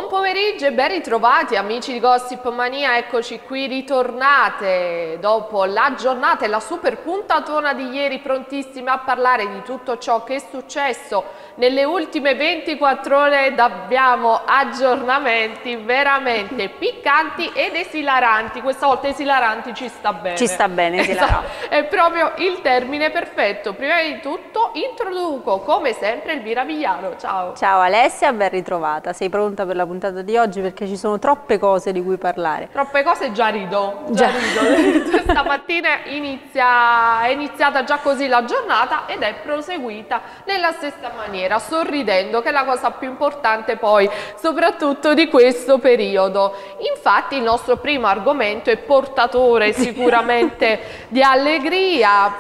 Buon pomeriggio e ben ritrovati amici di Gossip Mania, eccoci qui ritornate dopo la giornata e la super puntatona di ieri, prontissime a parlare di tutto ciò che è successo nelle ultime 24 ore. Abbiamo aggiornamenti veramente piccanti ed esilaranti, questa volta esilaranti ci sta bene. Ci sta bene, esilaranti. È proprio il termine perfetto. Prima di tutto introduco come sempre Elvira Vigliano, ciao. Ciao Alessia, ben ritrovata, sei pronta per la puntata di oggi perché ci sono troppe cose di cui parlare. Troppe cose, già rido. Stamattina è iniziata già così la giornata ed è proseguita nella stessa maniera, sorridendo, che è la cosa più importante poi, soprattutto di questo periodo. Infatti il nostro primo argomento è portatore sicuramente di allegria,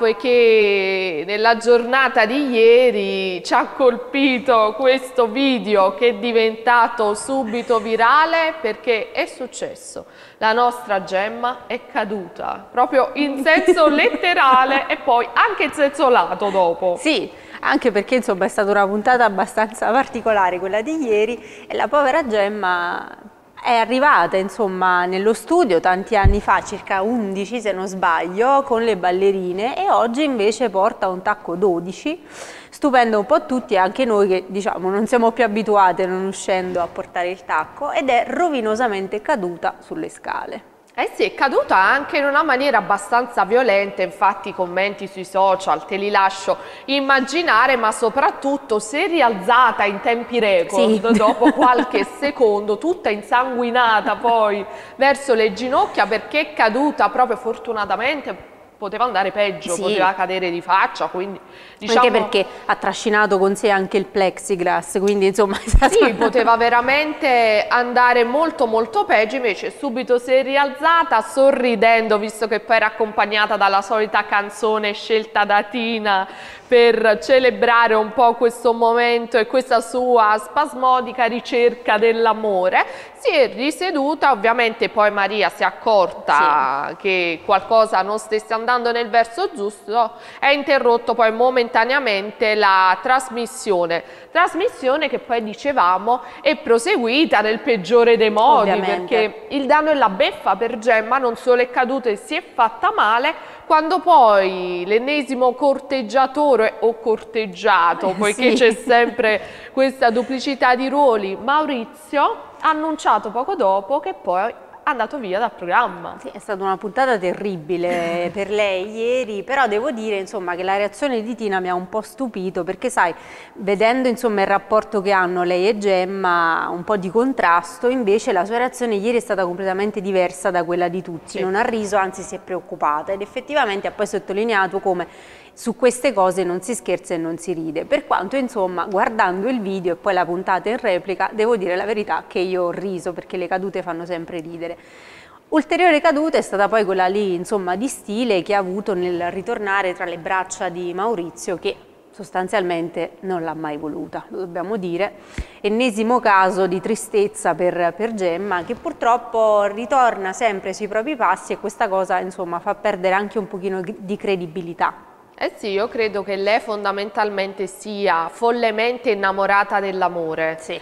poiché nella giornata di ieri ci ha colpito questo video che è diventato subito virale perché è successo. La nostra Gemma è caduta, proprio in senso letterale e poi anche in senso lato dopo. Sì, anche perché insomma è stata una puntata abbastanza particolare quella di ieri e la povera Gemma è arrivata insomma nello studio tanti anni fa, circa 11 se non sbaglio, con le ballerine e oggi invece porta un tacco 12, stupendo un po' tutti, anche noi che diciamo non siamo più abituate non uscendo a portare il tacco, ed è rovinosamente caduta sulle scale. Eh sì, è caduta anche in una maniera abbastanza violenta, infatti i commenti sui social te li lascio immaginare, ma soprattutto si è rialzata in tempi record, sì. Dopo qualche secondo, tutta insanguinata poi verso le ginocchia perché è caduta proprio fortunatamente. Poteva andare peggio, sì. Poteva cadere di faccia, quindi diciamo... Anche perché ha trascinato con sé anche il plexiglass, quindi insomma... Sì, poteva veramente andare molto molto peggio, invece subito si è rialzata sorridendo, visto che poi era accompagnata dalla solita canzone scelta da Tina per celebrare un po' questo momento e questa sua spasmodica ricerca dell'amore. Si è riseduta, ovviamente poi Maria si è accorta, sì, che qualcosa non stesse andando nel verso giusto, ha interrotto poi momentaneamente la trasmissione che poi dicevamo è proseguita nel peggiore dei modi, ovviamente, perché il danno e la beffa per Gemma non solo è caduta e si è fatta male, quando poi l'ennesimo corteggiatore o corteggiato, poiché sì, c'è sempre questa duplicità di ruoli, Maurizio ha annunciato poco dopo che poi è andato via dal programma. Sì, è stata una puntata terribile per lei ieri, però devo dire insomma che la reazione di Tina mi ha un po' stupito perché sai, vedendo insomma il rapporto che hanno lei e Gemma, un po' di contrasto, invece la sua reazione ieri è stata completamente diversa da quella di tutti, sì, non ha riso, anzi si è preoccupata ed effettivamente ha poi sottolineato come su queste cose non si scherza e non si ride, per quanto insomma guardando il video e poi la puntata in replica devo dire la verità che io ho riso perché le cadute fanno sempre ridere. Ulteriore caduta è stata poi quella lì insomma di stile che ha avuto nel ritornare tra le braccia di Maurizio, che sostanzialmente non l'ha mai voluta, lo dobbiamo dire. Ennesimo caso di tristezza per Gemma, che purtroppo ritorna sempre sui propri passi e questa cosa insomma fa perdere anche un pochino di credibilità. Eh sì, io credo che lei fondamentalmente sia follemente innamorata dell'amore, sì,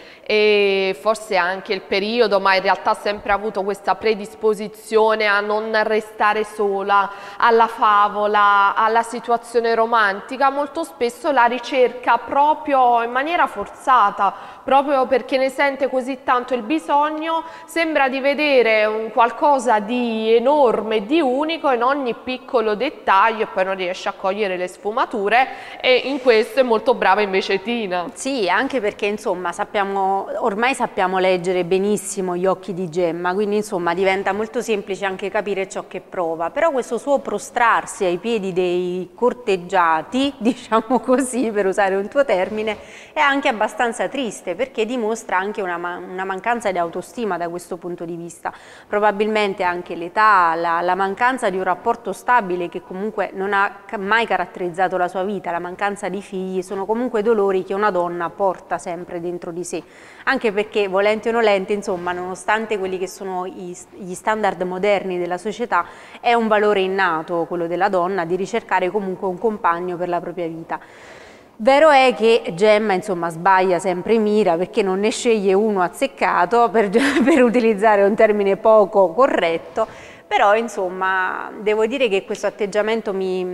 e forse anche il periodo, ma in realtà ha sempre avuto questa predisposizione a non restare sola, alla favola, alla situazione romantica, molto spesso la ricerca proprio in maniera forzata, proprio perché ne sente così tanto il bisogno, sembra di vedere un qualcosa di enorme, di unico in ogni piccolo dettaglio e poi non riesce a cogliere le sfumature, e in questo è molto brava invece Tina. Sì, anche perché insomma ormai sappiamo leggere benissimo gli occhi di Gemma, quindi insomma diventa molto semplice anche capire ciò che prova, però questo suo prostrarsi ai piedi dei corteggiati, diciamo così per usare un tuo termine, è anche abbastanza triste perché dimostra anche una mancanza di autostima da questo punto di vista, probabilmente anche l'età, la mancanza di un rapporto stabile che comunque non ha mai caratterizzato la sua vita, la mancanza di figli, sono comunque dolori che una donna porta sempre dentro di sé, anche perché volenti o nolenti, insomma, nonostante quelli che sono gli standard moderni della società, è un valore innato quello della donna di ricercare comunque un compagno per la propria vita. Vero è che Gemma, insomma, sbaglia sempre mira, perché non ne sceglie uno azzeccato, per utilizzare un termine poco corretto, però insomma devo dire che questo atteggiamento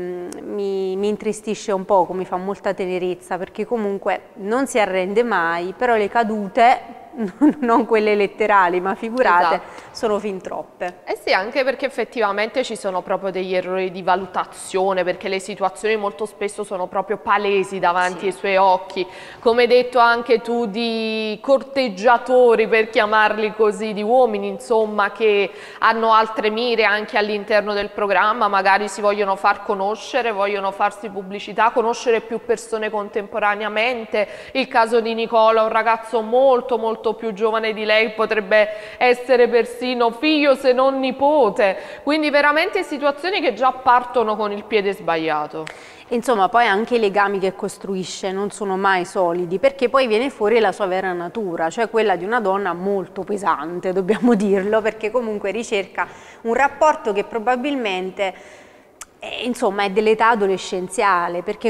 mi intristisce un poco, mi fa molta tenerezza, perché comunque non si arrende mai, però le cadute, non quelle letterali ma figurate, Esatto. sono fin troppe. Eh sì, anche perché effettivamente ci sono proprio degli errori di valutazione, perché le situazioni molto spesso sono proprio palesi davanti ai suoi occhi, come hai detto anche tu, di corteggiatori, per chiamarli così, di uomini insomma che hanno altre mire anche all'interno del programma, magari si vogliono far conoscere, vogliono farsi pubblicità, conoscere più persone contemporaneamente. Il caso di Nicola, un ragazzo molto più giovane di lei, potrebbe essere persino figlio se non nipote, quindi veramente situazioni che già partono con il piede sbagliato. Insomma, poi anche i legami che costruisce non sono mai solidi, perché poi viene fuori la sua vera natura, cioè quella di una donna molto pesante, dobbiamo dirlo, perché comunque ricerca un rapporto che probabilmente insomma è dell'età adolescenziale, perché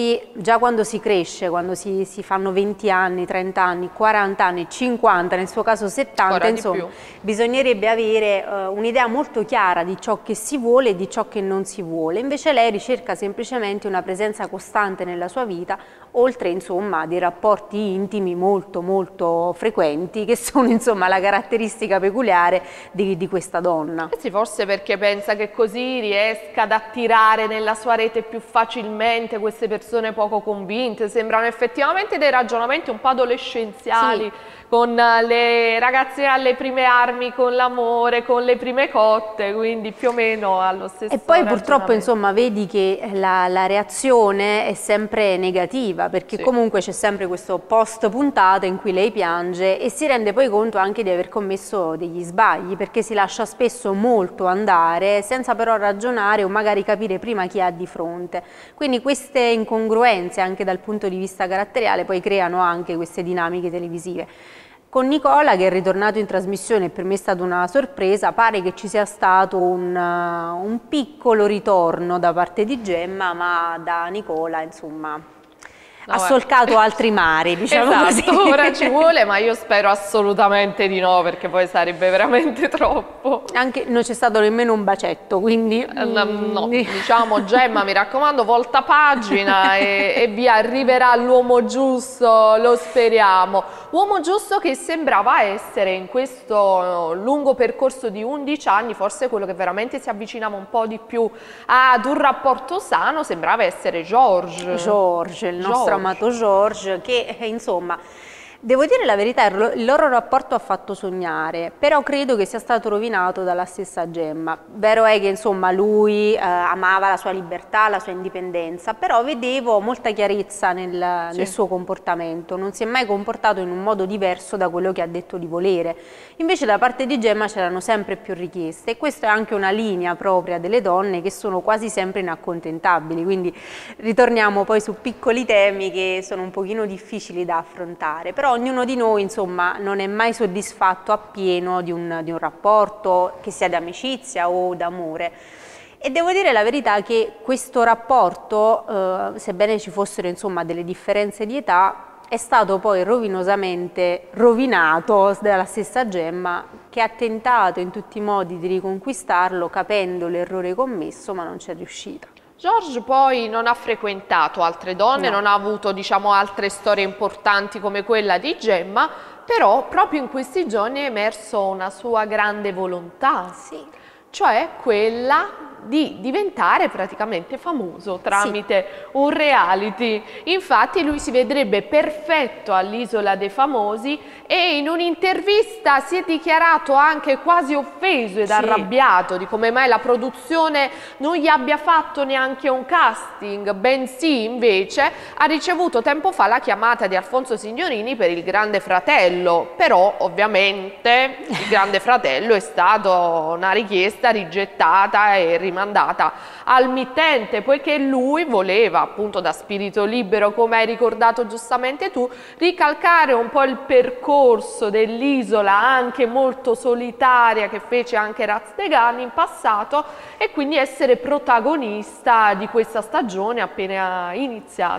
già quando si cresce, quando si fanno 20 anni, 30 anni, 40 anni, 50, nel suo caso 70, insomma, bisognerebbe avere un'idea molto chiara di ciò che si vuole e di ciò che non si vuole. Invece lei ricerca semplicemente una presenza costante nella sua vita, oltre insomma a dei rapporti intimi molto frequenti, che sono insomma la caratteristica peculiare di questa donna. Sì, forse perché pensa che così riesca ad attirare nella sua rete più facilmente queste persone poco convinte. Sembrano effettivamente dei ragionamenti un po' adolescenziali, sì, con le ragazze alle prime armi, con l'amore, con le prime cotte, quindi più o meno allo stesso E poi purtroppo insomma vedi che la reazione è sempre negativa, perché sì, comunque c'è sempre questo post puntata in cui lei piange e si rende poi conto anche di aver commesso degli sbagli, perché si lascia spesso molto andare senza però ragionare o magari capire prima chi ha di fronte. Quindi queste incongruenze anche dal punto di vista caratteriale poi creano anche queste dinamiche televisive. Con Nicola, che è ritornato in trasmissione e per me è stata una sorpresa, pare che ci sia stato un piccolo ritorno da parte di Gemma, ma da Nicola insomma ha solcato altri mari, diciamo così. Ora ci vuole, ma io spero assolutamente di no, perché poi sarebbe veramente troppo. Anche non c'è stato nemmeno un bacetto, quindi no, diciamo Gemma, mi raccomando, volta pagina e vi arriverà l'uomo giusto, lo speriamo. Uomo giusto che sembrava essere in questo lungo percorso di 11 anni, forse quello che veramente si avvicinava un po' di più ad un rapporto sano, sembrava essere George, il nostro amato George, che insomma, devo dire la verità, il loro rapporto ha fatto sognare, però credo che sia stato rovinato dalla stessa Gemma. Vero è che insomma lui amava la sua libertà, la sua indipendenza, però vedevo molta chiarezza nel suo comportamento, non si è mai comportato in un modo diverso da quello che ha detto di volere. Invece da parte di Gemma c'erano sempre più richieste, e questa è anche una linea propria delle donne che sono quasi sempre inaccontentabili, quindi ritorniamo poi su piccoli temi che sono un pochino difficili da affrontare, però ognuno di noi insomma non è mai soddisfatto appieno di un rapporto, che sia di amicizia o d'amore. E devo dire la verità che questo rapporto, sebbene ci fossero insomma delle differenze di età, è stato poi rovinosamente rovinato dalla stessa Gemma, che ha tentato in tutti i modi di riconquistarlo, capendo l'errore commesso, ma non ci è riuscita. George poi non ha frequentato altre donne, non ha avuto diciamo altre storie importanti come quella di Gemma, però proprio in questi giorni è emerso una sua grande volontà, cioè quella di diventare praticamente famoso tramite un reality. Infatti lui si vedrebbe perfetto all'Isola dei Famosi e in un'intervista si è dichiarato anche quasi offeso ed arrabbiato di come mai la produzione non gli abbia fatto neanche un casting, bensì invece ha ricevuto tempo fa la chiamata di Alfonso Signorini per il Grande Fratello, però ovviamente il Grande Fratello è stata una richiesta rigettata e rimandata al mittente, poiché lui voleva, appunto da spirito libero, come hai ricordato giustamente tu, ricalcare un po' il percorso dell'isola anche molto solitaria che fece anche Raztegani in passato, e quindi essere protagonista di questa stagione appena iniziata.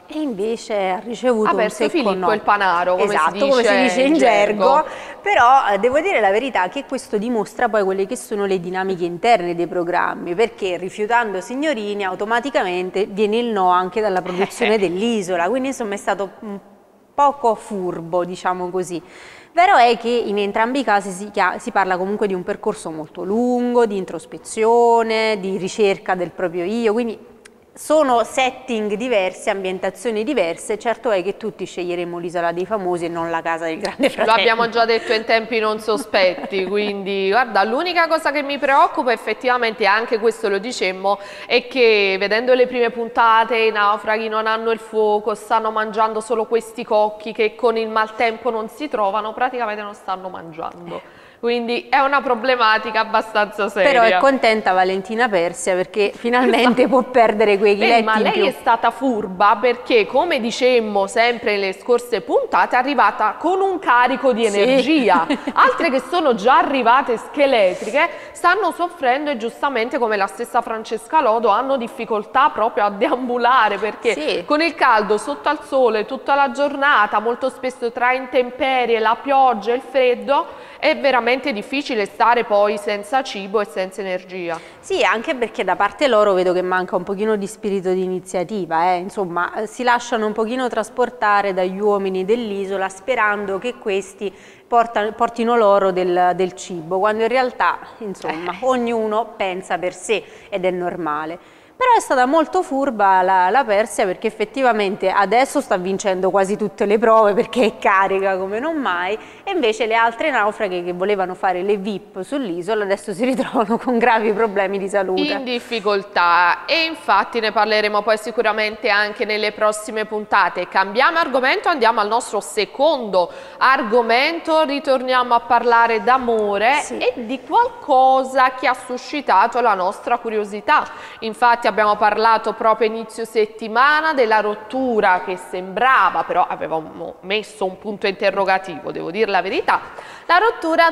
e invece ha ricevuto un perso secco Filippo no. il Panaro, come esatto, come si dice in gergo. Però devo dire la verità che questo dimostra poi quelle che sono le dinamiche interne dei programmi, perché rifiutando Signorini automaticamente viene il no anche dalla produzione dell'Isola, quindi insomma è stato un poco furbo, diciamo così. Vero è che in entrambi i casi si parla comunque di un percorso molto lungo, di introspezione, di ricerca del proprio io, quindi sono setting diversi, ambientazioni diverse. Certo è che tutti sceglieremo l'Isola dei Famosi e non la Casa del Grande Fratello. Lo abbiamo già detto in tempi non sospetti, quindi guarda, l'unica cosa che mi preoccupa effettivamente, anche questo lo dicemmo, è che vedendo le prime puntate i naufraghi non hanno il fuoco, stanno mangiando solo questi cocchi che con il maltempo non si trovano, praticamente non stanno mangiando. Quindi è una problematica abbastanza seria. Però è contenta Valentina Persia perché finalmente può perdere quei chiletti ma lei in più. è stata furba perché, come dicemmo sempre nelle scorse puntate, è arrivata con un carico di energia. Altre che sono già arrivate scheletriche stanno soffrendo e giustamente, come la stessa Francesca Lodo, hanno difficoltà proprio a deambulare perché con il caldo sotto al sole tutta la giornata, molto spesso tra intemperie, la pioggia e il freddo, è veramente difficile stare poi senza cibo e senza energia. Sì, anche perché da parte loro vedo che manca un pochino di spirito di iniziativa, insomma si lasciano un pochino trasportare dagli uomini dell'isola sperando che questi portino loro del cibo, quando in realtà insomma ognuno pensa per sé ed è normale. Però è stata molto furba la Persia perché effettivamente adesso sta vincendo quasi tutte le prove perché è carica come non mai, e invece le altre naufraghe che volevano fare le VIP sull'isola adesso si ritrovano con gravi problemi di salute. In difficoltà, e infatti ne parleremo poi sicuramente anche nelle prossime puntate. Cambiamo argomento, andiamo al nostro secondo argomento, ritorniamo a parlare d'amore e di qualcosa che ha suscitato la nostra curiosità. Infatti abbiamo parlato proprio inizio settimana della rottura che sembrava, però avevamo messo un punto interrogativo, devo dire la verità, la rottura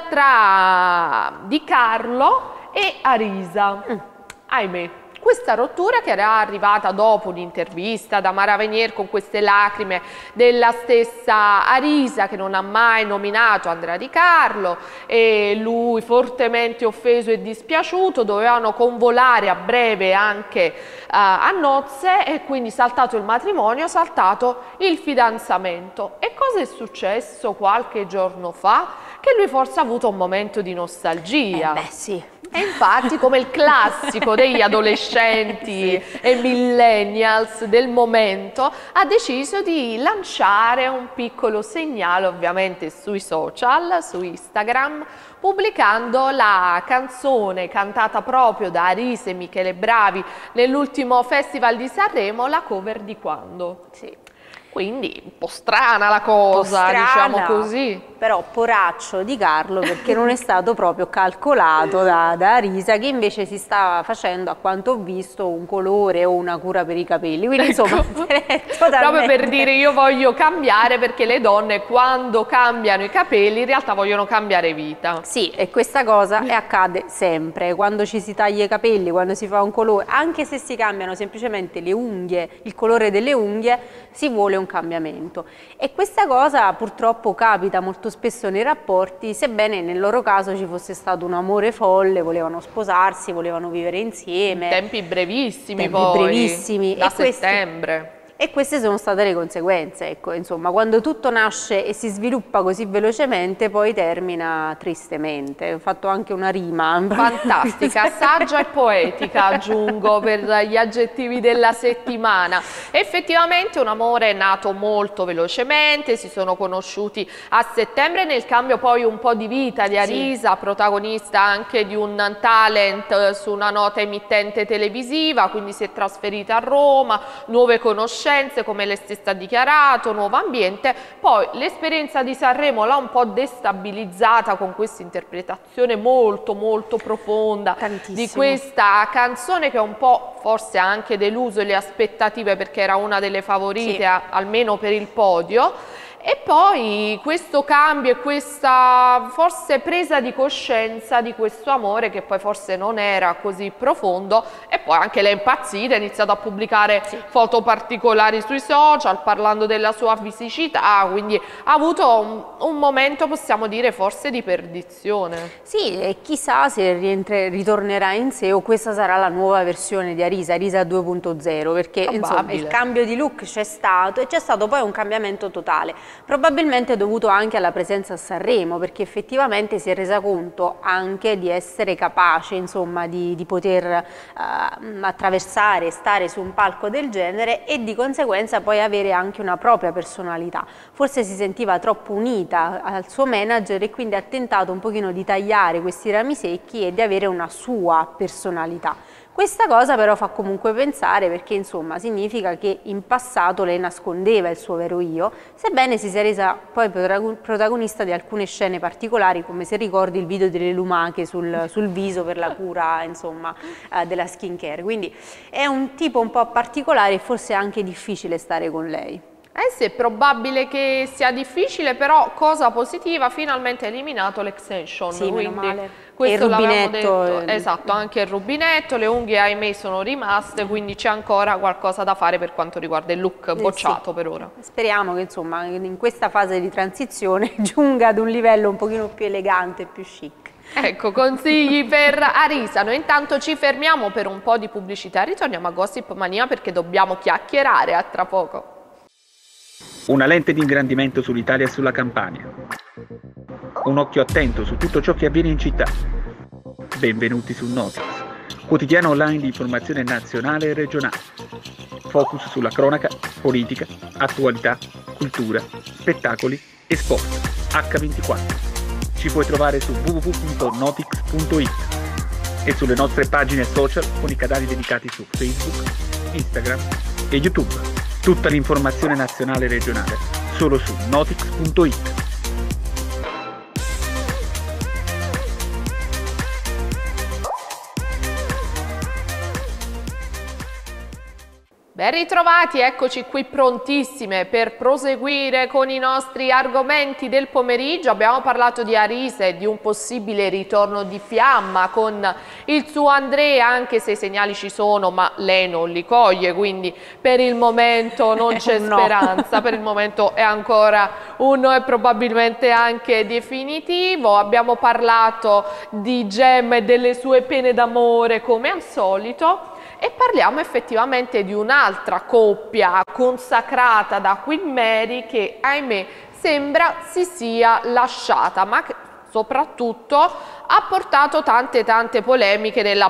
tra Di Carlo e Arisa. Ahimè. Questa rottura che era arrivata dopo un'intervista da Mara Venier con queste lacrime della stessa Arisa che non ha mai nominato Andrea Di Carlo, e lui fortemente offeso e dispiaciuto, dovevano convolare a breve anche a nozze e quindi saltato il matrimonio, saltato il fidanzamento. E cosa è successo qualche giorno fa? Che lui forse ha avuto un momento di nostalgia. Beh sì. E infatti, come il classico degli adolescenti e millennials del momento, ha deciso di lanciare un piccolo segnale, ovviamente sui social, su Instagram, pubblicando la canzone cantata proprio da Arisa e Michele Bravi nell'ultimo Festival di Sanremo, la cover di Quando. Sì. Quindi un po' strana la cosa, diciamo così. Però poraccio Di Carlo perché non è stato proprio calcolato da Arisa, che invece si stava facendo, a quanto ho visto, un colore o una cura per i capelli. Quindi insomma proprio per dire io voglio cambiare, perché le donne quando cambiano i capelli in realtà vogliono cambiare vita. Sì, e questa cosa accade sempre, quando ci si taglia i capelli, quando si fa un colore, anche se si cambiano semplicemente le unghie, il colore delle unghie, si vuole un cambiamento. E questa cosa purtroppo capita molto spesso nei rapporti, sebbene nel loro caso ci fosse stato un amore folle, volevano sposarsi, volevano vivere insieme. Tempi brevissimi, tempi brevissimi. Da settembre. E queste sono state le conseguenze, ecco, insomma, quando tutto nasce e si sviluppa così velocemente, poi termina tristemente. Ho fatto anche una rima. Fantastica, saggia e poetica, aggiungo, per gli aggettivi della settimana. Effettivamente un amore è nato molto velocemente, si sono conosciuti a settembre, nel cambio poi un po' di vita di Arisa, protagonista anche di un talent su una nota emittente televisiva, quindi si è trasferita a Roma, nuove conoscenze, come lei stessa ha dichiarato, nuovo ambiente. Poi l'esperienza di Sanremo l'ha un po' destabilizzata con questa interpretazione molto profonda di questa canzone, che è un po' forse ha anche deluso le aspettative perché era una delle favorite almeno per il podio. E poi questo cambio e questa forse presa di coscienza di questo amore che poi forse non era così profondo, e poi anche lei è impazzita, ha iniziato a pubblicare foto particolari sui social parlando della sua fisicità, quindi ha avuto un momento, possiamo dire, forse di perdizione. Sì, e chissà se ritornerà in sé o questa sarà la nuova versione di Arisa 2.0, perché insomma il cambio di look c'è stato e c'è stato poi un cambiamento totale. Probabilmente dovuto anche alla presenza a Sanremo, perché effettivamente si è resa conto anche di essere capace, insomma, di poter attraversare e stare su un palco del genere e di conseguenza poi avere anche una propria personalità. Forse si sentiva troppo unita al suo manager e quindi ha tentato un pochino di tagliare questi rami secchi e di avere una sua personalità. Questa cosa però fa comunque pensare, perché insomma significa che in passato lei nascondeva il suo vero io, sebbene si sia resa poi protagonista di alcune scene particolari, come se ricordi il video delle lumache sul viso per la cura, insomma, della skincare. Quindi è un tipo un po' particolare e forse anche difficile stare con lei. Eh sì, è probabile che sia difficile, però cosa positiva, finalmente ha eliminato l'extension. Sì, quindi meno male. questo il l'avevamo rubinetto. detto, esatto, anche il rubinetto, le unghie ahimè sono rimaste, quindi c'è ancora qualcosa da fare per quanto riguarda il look bocciato per ora. Speriamo che insomma in questa fase di transizione giunga ad un livello un pochino più elegante, più chic. Ecco, consigli per Arisa. Noi intanto ci fermiamo per un po' di pubblicità e ritorniamo a Gossip Mania perché dobbiamo chiacchierare a tra poco. Una lente di ingrandimento sull'Italia e sulla Campania. Un occhio attento su tutto ciò che avviene in città. Benvenuti su Notix, quotidiano online di informazione nazionale e regionale. Focus sulla cronaca, politica, attualità, cultura, spettacoli e sport. H24. Ci puoi trovare su www.notix.it e sulle nostre pagine social con i canali dedicati su Facebook, Instagram e YouTube. Tutta l'informazione nazionale e regionale solo su notix.it. Ben ritrovati, eccoci qui prontissime per proseguire con i nostri argomenti del pomeriggio. Abbiamo parlato di Arisa e di un possibile ritorno di fiamma con il suo Andrea, anche se i segnali ci sono ma lei non li coglie, quindi per il momento non c'è speranza, per il momento è ancora un no e probabilmente anche definitivo. Abbiamo parlato di Gemma e delle sue pene d'amore come al solito. E parliamo effettivamente di un'altra coppia consacrata da Queen Mary che, ahimè, sembra si sia lasciata, ma che soprattutto ha portato tante polemiche nella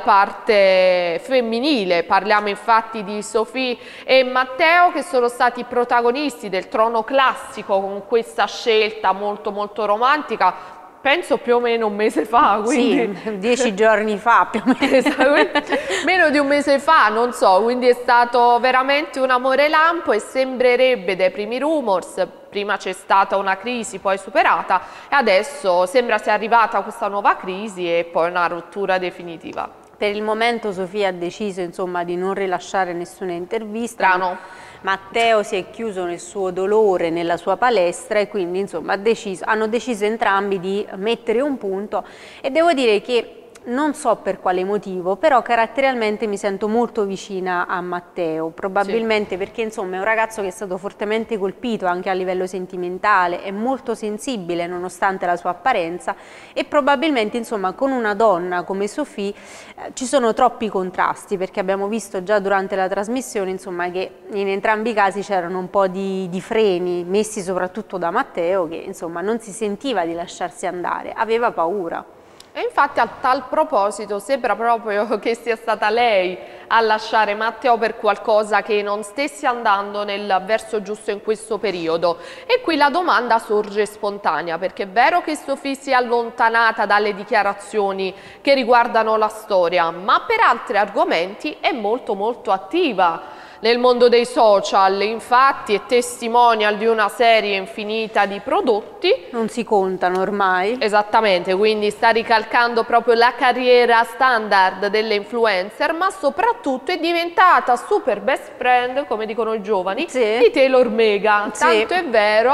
parte femminile. Parliamo infatti di Sophie e Matteo, che sono stati protagonisti del trono classico con questa scelta molto romantica. Penso più o meno un mese fa, quindi... Sì, 10 giorni fa più o meno. Meno di un mese fa, non so, quindi è stato veramente un amore lampo e sembrerebbe dai primi rumors, prima c'è stata una crisi poi superata e adesso sembra sia arrivata questa nuova crisi e poi una rottura definitiva. Per il momento Sofia ha deciso insomma di non rilasciare nessuna intervista. Strano. Matteo si è chiuso nel suo dolore, nella sua palestra e quindi insomma hanno deciso entrambi di mettere un punto e devo dire che non so per quale motivo, però caratterialmente mi sento molto vicina a Matteo, probabilmente perché insomma è un ragazzo che è stato fortemente colpito anche a livello sentimentale, è molto sensibile nonostante la sua apparenza e probabilmente insomma con una donna come Sophie ci sono troppi contrasti, perché abbiamo visto già durante la trasmissione insomma che in entrambi i casi c'erano un po' di freni messi soprattutto da Matteo, che insomma non si sentiva di lasciarsi andare, aveva paura. E infatti a tal proposito sembra proprio che sia stata lei a lasciare Matteo per qualcosa che non stesse andando nel verso giusto in questo periodo. E qui la domanda sorge spontanea, perché è vero che Sophie si è allontanata dalle dichiarazioni che riguardano la storia, ma per altri argomenti è molto attiva nel mondo dei social, infatti è testimonial di una serie infinita di prodotti. Non si contano ormai. Esattamente, quindi sta ricalcando proprio la carriera standard delle influencer, ma soprattutto è diventata super best friend, come dicono i giovani, di Taylor Meghan. Tanto è vero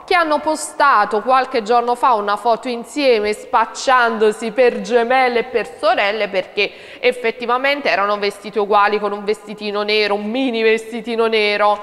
che hanno postato qualche giorno fa una foto insieme spacciandosi per gemelle e per sorelle, perché effettivamente erano vestiti uguali, con un vestitino nero, un mini vestitino nero,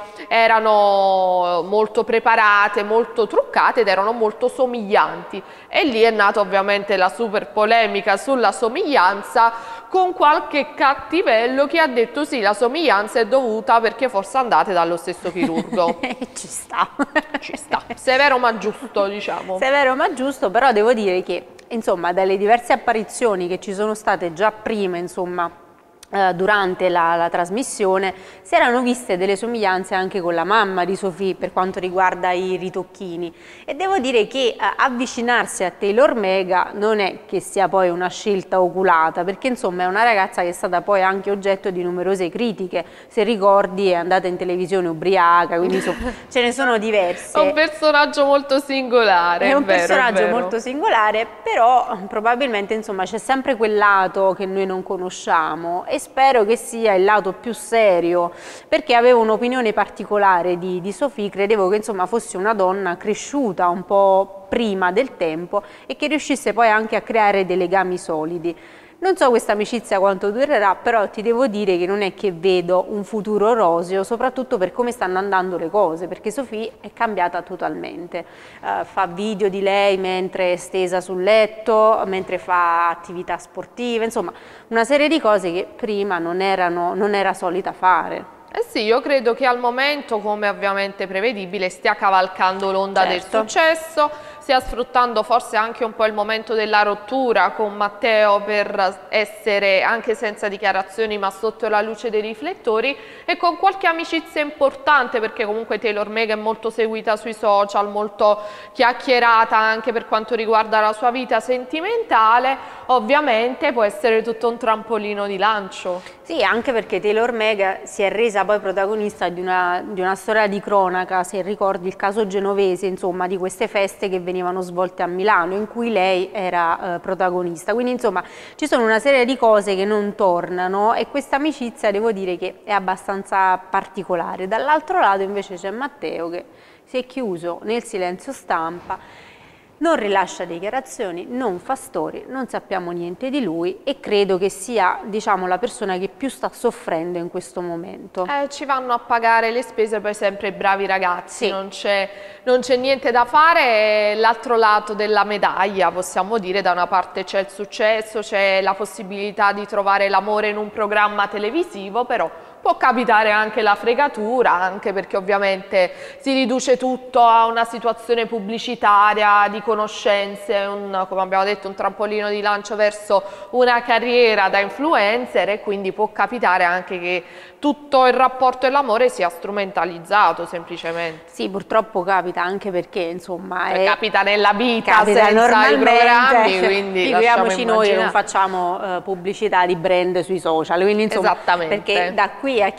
erano molto preparate, molto truccate ed erano molto somiglianti, e lì è nata ovviamente la super polemica sulla somiglianza, con qualche cattivello che ha detto sì, la somiglianza è dovuta perché forse andate dallo stesso chirurgo. Ci sta. Ci sta, severo ma giusto, diciamo. Severo ma giusto, però devo dire che, insomma, dalle diverse apparizioni che ci sono state già prima, insomma, durante la trasmissione, si erano viste delle somiglianze anche con la mamma di Sophie per quanto riguarda i ritocchini, e devo dire che avvicinarsi a Taylor Mega non è che sia poi una scelta oculata, perché insomma è una ragazza che è stata poi anche oggetto di numerose critiche. Se ricordi, è andata in televisione ubriaca, quindi insomma ce ne sono diverse. È un personaggio molto singolare. È un vero, personaggio è vero. molto singolare, però probabilmente insomma c'è sempre quel lato che noi non conosciamo, e spero che sia il lato più serio, perché avevo un'opinione particolare di Sophie. Credevo che insomma fosse una donna cresciuta un po' prima del tempo e che riuscisse poi anche a creare dei legami solidi. Non so questa amicizia quanto durerà, però ti devo dire che non è che vedo un futuro roseo, soprattutto per come stanno andando le cose, perché Sophie è cambiata totalmente. Fa video di lei mentre è stesa sul letto, mentre fa attività sportive, insomma una serie di cose che prima non era solita fare. Eh sì, io credo che al momento, come ovviamente prevedibile, stia cavalcando l'onda del successo, stia sfruttando forse anche un po' il momento della rottura con Matteo per essere anche senza dichiarazioni ma sotto la luce dei riflettori, e con qualche amicizia importante, perché comunque Taylor Mega è molto seguita sui social, molto chiacchierata anche per quanto riguarda la sua vita sentimentale. Ovviamente può essere tutto un trampolino di lancio. Sì, anche perché Taylor Mega si è resa poi protagonista di una storia di cronaca, se ricordi il caso genovese, insomma, di queste feste che venivano svolte a Milano, in cui lei era protagonista. Quindi insomma ci sono una serie di cose che non tornano, e questa amicizia devo dire che è abbastanza particolare. Dall'altro lato invece c'è Matteo, che si è chiuso nel silenzio stampa, non rilascia dichiarazioni, non fa storie, non sappiamo niente di lui, e credo che sia, diciamo, la persona che più sta soffrendo in questo momento. Ci vanno a pagare le spese poi sempre i bravi ragazzi, Sì. non c'è niente da fare. L'altro lato della medaglia, possiamo dire, da una parte c'è il successo, c'è la possibilità di trovare l'amore in un programma televisivo, però può capitare anche la fregatura, anche perché ovviamente si riduce tutto a una situazione pubblicitaria, di conoscenze, come abbiamo detto, un trampolino di lancio verso una carriera da influencer, e quindi può capitare anche che tutto il rapporto e l'amore sia strumentalizzato semplicemente. Sì, purtroppo capita, anche perché insomma capita nella vita, capita senza i normalmente, programmi, quindi figuriamoci noi che non immaginare. facciamo pubblicità di brand sui social, quindi insomma, Esattamente. perché da qui a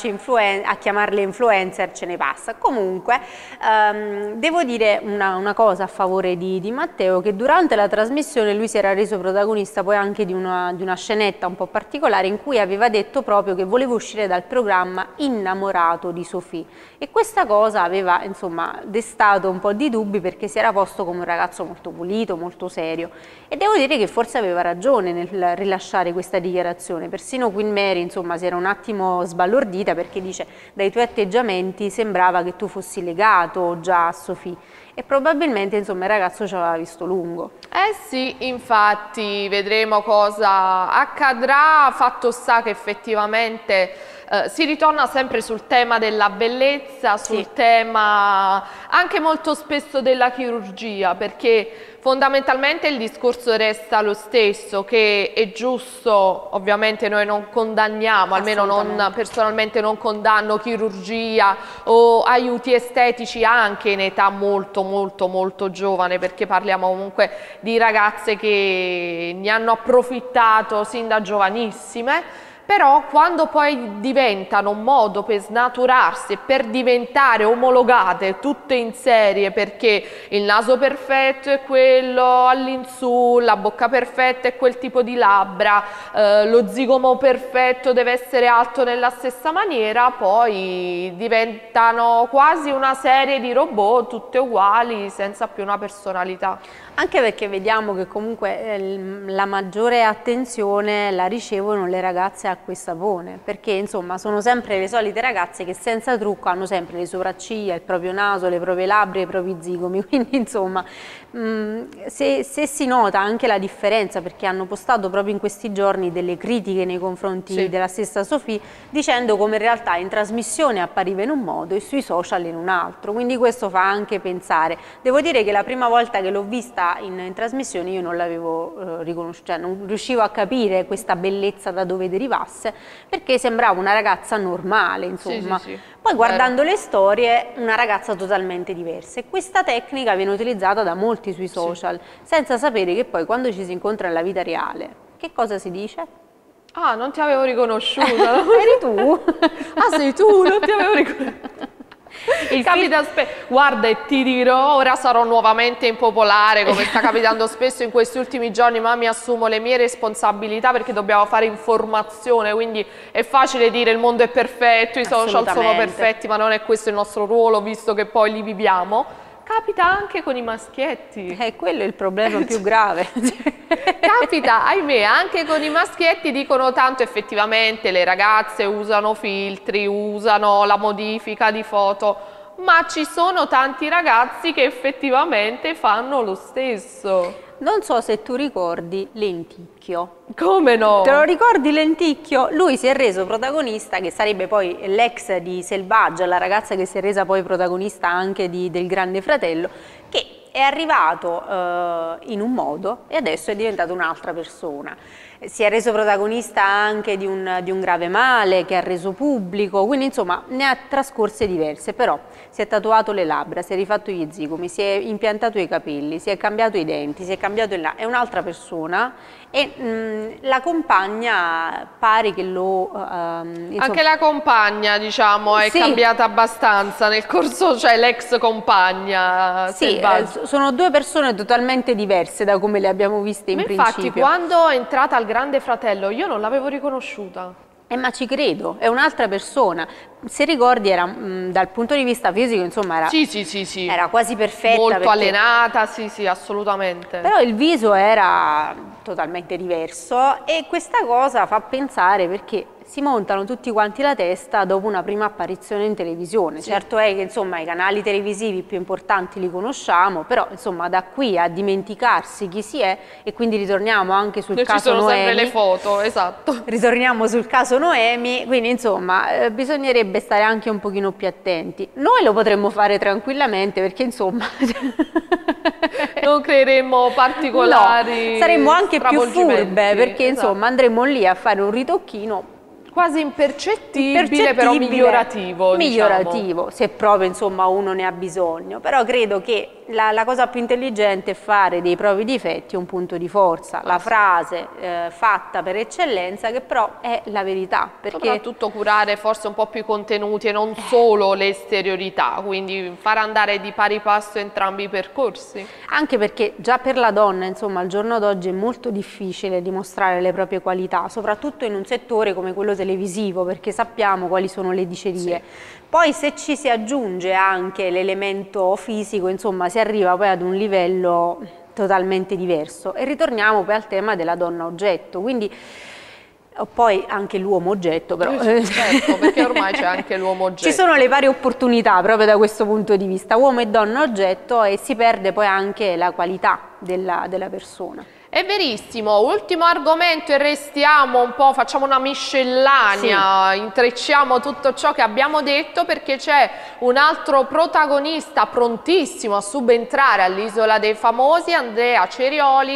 chiamarle influencer ce ne passa. Comunque devo dire una cosa a favore di Matteo, che durante la trasmissione lui si era reso protagonista poi anche di una scenetta un po' particolare, in cui aveva detto proprio che voleva uscire dal programma innamorato di Sophie, e questa cosa aveva insomma destato un po' di dubbi, perché si era posto come un ragazzo molto pulito, molto serio, e devo dire che forse aveva ragione nel rilasciare questa dichiarazione. Persino Queen Mary insomma si era un attimo sbalordita, perché dice: dai tuoi atteggiamenti sembrava che tu fossi legato già a Sophie, e probabilmente insomma il ragazzo ci aveva visto lungo. Eh sì, infatti vedremo cosa accadrà. Fatto sta che effettivamente si ritorna sempre sul tema della bellezza, sul tema anche molto spesso della chirurgia, perché fondamentalmente il discorso resta lo stesso, che è giusto, ovviamente noi non condanniamo, almeno non personalmente non condanno chirurgia o aiuti estetici anche in età molto giovane, perché parliamo comunque di ragazze che ne hanno approfittato sin da giovanissime. però quando poi diventano un modo per snaturarsi e per diventare omologate tutte in serie, perché il naso perfetto è quello all'insù, la bocca perfetta è quel tipo di labbra, lo zigomo perfetto deve essere alto nella stessa maniera, poi diventano quasi una serie di robot tutte uguali senza più una personalità. Anche perché vediamo che comunque la maggiore attenzione la ricevono le ragazze acquistapone, perché insomma sono sempre le solite ragazze che senza trucco hanno sempre le sopracciglia, il proprio naso, le proprie labbra, i propri zigomi, quindi insomma se si nota anche la differenza, perché hanno postato proprio in questi giorni delle critiche nei confronti della stessa Sofì, dicendo come in realtà in trasmissione appariva in un modo e sui social in un altro, quindi questo fa anche pensare. Devo dire che la prima volta che l'ho vista in trasmissione io non l'avevo riconosciuta, cioè non riuscivo a capire questa bellezza da dove derivasse, perché sembrava una ragazza normale, insomma. Sì. Poi guardando le storie, una ragazza totalmente diversa, e questa tecnica viene utilizzata da molti sui social, senza sapere che poi quando ci si incontra nella vita reale, che cosa si dice? Ah, non ti avevo riconosciuta. Eri tu? Ah, sei tu, non ti avevo riconosciuta. Capita guarda, e ti dirò, ora sarò nuovamente impopolare come sta capitando spesso in questi ultimi giorni, ma mi assumo le mie responsabilità perché dobbiamo fare informazione, quindi è facile dire il mondo è perfetto, i social sono perfetti, ma non è questo il nostro ruolo visto che poi li viviamo. Capita anche con i maschietti. Quello è il problema più grave. Capita, ahimè, anche con i maschietti, dicono tanto effettivamente le ragazze usano filtri, usano la modifica di foto, ma ci sono tanti ragazzi che effettivamente fanno lo stesso. Non so se tu ricordi Lenticchio. Come no? Te lo ricordi Lenticchio? Lui si è reso protagonista, che sarebbe poi l'ex di Selvaggia, la ragazza che si è resa poi protagonista anche del Grande Fratello, che è arrivato in un modo e adesso è diventato un'altra persona. Si è reso protagonista anche di un grave male che ha reso pubblico, quindi insomma ne ha trascorse diverse, però si è tatuato le labbra, si è rifatto gli zigomi, si è impiantato i capelli, si è cambiato i denti, si è cambiato il naso, è un'altra persona e la compagna pare che lo... Anche la compagna, diciamo, è cambiata abbastanza nel corso, cioè l'ex compagna. Sì, sono due persone totalmente diverse da come le abbiamo viste in principio. Infatti quando è entrata al Grande Fratello io non l'avevo riconosciuta. Ma ci credo, è un'altra persona. Se ricordi era dal punto di vista fisico, insomma, era, sì. Era quasi perfetta. Molto allenata, sì, assolutamente. Però il viso era totalmente diverso e questa cosa fa pensare perché si montano tutti quanti la testa dopo una prima apparizione in televisione. Certo è che insomma i canali televisivi più importanti li conosciamo, però insomma da qui a dimenticarsi chi si è, e quindi ritorniamo anche sul caso Noemi. Ci sono sempre le foto, esatto. Ritorniamo sul caso Noemi, quindi insomma bisognerebbe stare anche un pochino più attenti. Noi lo potremmo fare tranquillamente perché insomma non creeremmo particolari, no, saremmo anche più furbe perché insomma andremo lì a fare un ritocchino quasi impercettibile, però migliorativo, diciamo. Se proprio insomma uno ne ha bisogno, però credo che la cosa più intelligente è fare dei propri difetti un punto di forza, la frase fatta per eccellenza, che però è la verità, perché soprattutto curare forse un po' più i contenuti e non solo le esteriorità, quindi far andare di pari passo entrambi i percorsi. Anche perché già per la donna insomma al giorno d'oggi è molto difficile dimostrare le proprie qualità, soprattutto in un settore come quello televisivo, perché sappiamo quali sono le dicerie. Poi se ci si aggiunge anche l'elemento fisico, insomma si arriva poi ad un livello totalmente diverso e ritorniamo poi al tema della donna oggetto, quindi poi anche l'uomo oggetto, però certo, perché ormai c'è anche l'uomo oggetto. Ci sono le varie opportunità proprio da questo punto di vista, uomo e donna oggetto, e si perde poi anche la qualità della persona. È verissimo, ultimo argomento e restiamo un po', facciamo una miscellanea, intrecciamo tutto ciò che abbiamo detto perché c'è un altro protagonista prontissimo a subentrare all'Isola dei Famosi, Andrea Cerioli,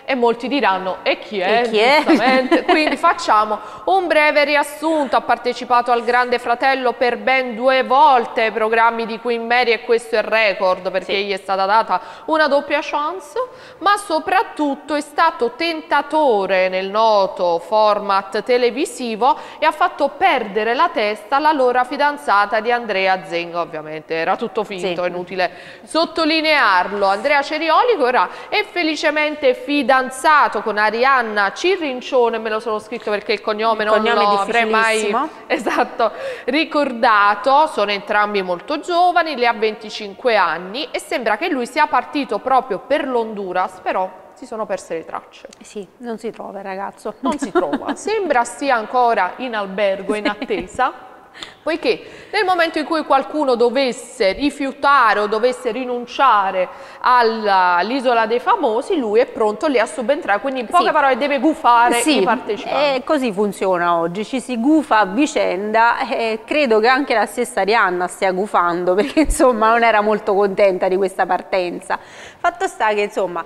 e molti diranno e chi è? E chi è? Giustamente. Quindi facciamo un breve riassunto. Ha partecipato al Grande Fratello per ben 2 volte ai programmi di Queen Mary e questo è il record perché Sì. gli è stata data una doppia chance, ma soprattutto è stato tentatore nel noto format televisivo e ha fatto perdere la testa all'allora fidanzata di Andrea Zenga. Ovviamente era tutto finto, Sì. è inutile sottolinearlo. Andrea Cerioli ora è felicemente fidanzato con Arianna Cirrincione, me lo sono scritto perché il cognome non lo avrei mai ricordato. Sono entrambi molto giovani, lei ha 25 anni e sembra che lui sia partito proprio per l'Honduras, però si sono perse le tracce. Sì, non si trova il ragazzo. Non si trova, sembra stia ancora in albergo in attesa. Poiché nel momento in cui qualcuno dovesse rifiutare o dovesse rinunciare all'Isola dei Famosi, lui è pronto lì a subentrare, quindi in poche parole deve gufare i partecipanti. Così funziona oggi, ci si gufa a vicenda e credo che anche la stessa Arianna stia gufando perché insomma non era molto contenta di questa partenza. Fatto sta che insomma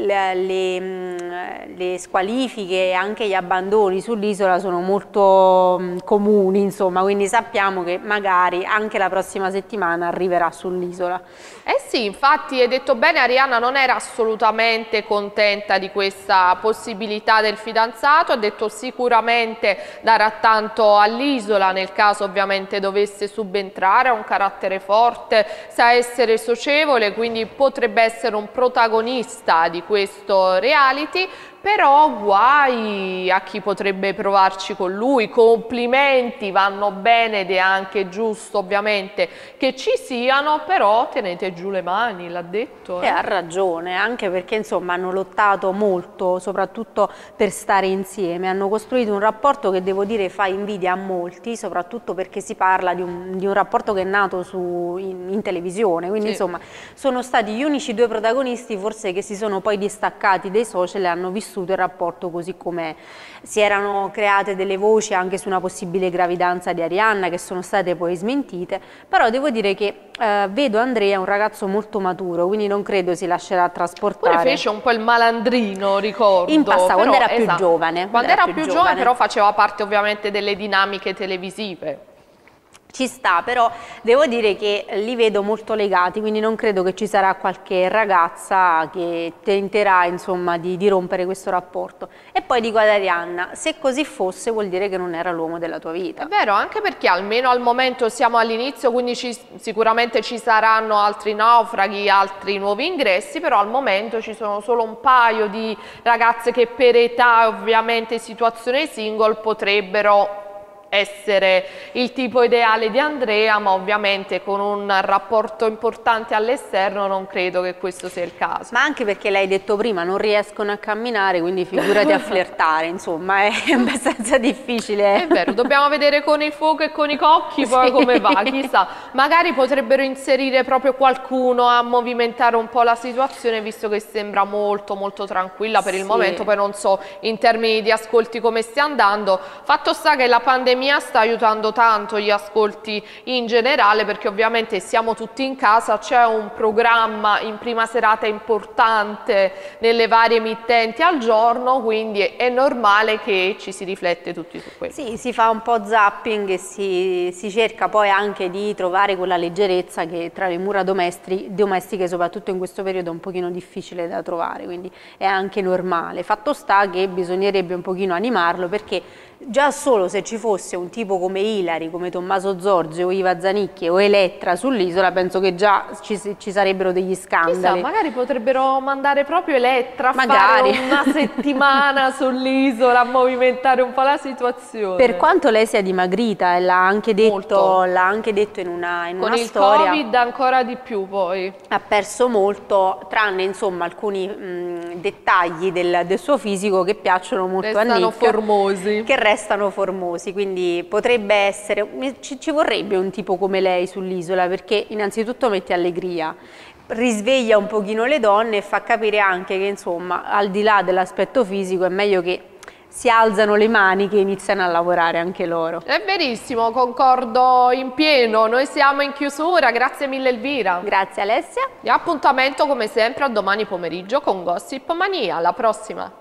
le squalifiche e anche gli abbandoni sull'isola sono molto comuni, insomma, quindi sappiamo che magari anche la prossima settimana arriverà sull'isola. Eh sì, infatti hai detto bene, Arianna non era assolutamente contenta di questa possibilità del fidanzato, ha detto sicuramente darà tanto all'isola nel caso ovviamente dovesse subentrare, ha un carattere forte, sa essere socievole, quindi potrebbe essere un protagonista di questo reality. Però guai a chi potrebbe provarci con lui, complimenti vanno bene ed è anche giusto ovviamente che ci siano, però tenete giù le mani, l'ha detto. E ha ragione, anche perché insomma hanno lottato molto, soprattutto per stare insieme, hanno costruito un rapporto che devo dire fa invidia a molti, soprattutto perché si parla di un rapporto che è nato in televisione, quindi sì, insomma sono stati gli unici 2 protagonisti forse che si sono poi distaccati dai social e hanno vissuto il rapporto così com'è. Si erano create delle voci anche su una possibile gravidanza di Arianna che sono state poi smentite, però devo dire che vedo Andrea un ragazzo molto maturo, quindi non credo si lascerà trasportare. Pure fece un po' il malandrino, ricordo. In passato, quando era più esatto, giovane. Quando era più giovane però faceva parte ovviamente delle dinamiche televisive. Ci sta, però devo dire che li vedo molto legati, quindi non credo che ci sarà qualche ragazza che tenterà insomma di rompere questo rapporto. E poi dico ad Arianna, se così fosse vuol dire che non era l'uomo della tua vita. È vero, anche perché almeno al momento siamo all'inizio, quindi sicuramente ci saranno altri naufraghi, altri nuovi ingressi, però al momento ci sono solo un paio di ragazze che per età e ovviamente situazione single potrebbero essere il tipo ideale di Andrea, ma ovviamente con un rapporto importante all'esterno non credo che questo sia il caso. Ma anche perché l'hai detto prima, non riescono a camminare, quindi figurati a flirtare, insomma è abbastanza difficile. È vero, dobbiamo vedere con il fuoco e con i cocchi poi Sì. come va, chissà, magari potrebbero inserire proprio qualcuno a movimentare un po' la situazione, visto che sembra molto molto tranquilla per il momento, poi non so in termini di ascolti come stia andando. Fatto sta che la pandemia sta aiutando tanto gli ascolti in generale, perché ovviamente siamo tutti in casa, c'è un programma in prima serata importante nelle varie emittenti al giorno, quindi è normale che ci si riflette tutti su questo. Sì, si fa un po' zapping e si cerca poi anche di trovare quella leggerezza che tra le mura domestiche, soprattutto in questo periodo, è un pochino difficile da trovare, quindi è anche normale. Fatto sta che bisognerebbe un pochino animarlo, perché già solo se ci fosse un tipo come Ilari, come Tommaso Zorzi o Iva Zanicchi o Elettra sull'isola, penso che già ci sarebbero degli scandali. Chissà, magari potrebbero mandare proprio Elettra a fare una settimana sull'isola, a movimentare un po' la situazione. Per quanto lei sia dimagrita, e l'ha anche detto in una storia. Con il Covid ancora di più poi. Ha perso molto, tranne insomma alcuni dettagli del suo fisico che piacciono molto a Nick. Restano formosi. Che restano formosi, quindi potrebbe essere, ci vorrebbe un tipo come lei sull'isola, perché innanzitutto mette allegria, risveglia un pochino le donne e fa capire anche che insomma al di là dell'aspetto fisico è meglio che si alzano le maniche e iniziano a lavorare anche loro. È verissimo, concordo in pieno. Noi siamo in chiusura, grazie mille Elvira. Grazie Alessia. E appuntamento come sempre a domani pomeriggio con Gossip Mania. Alla prossima.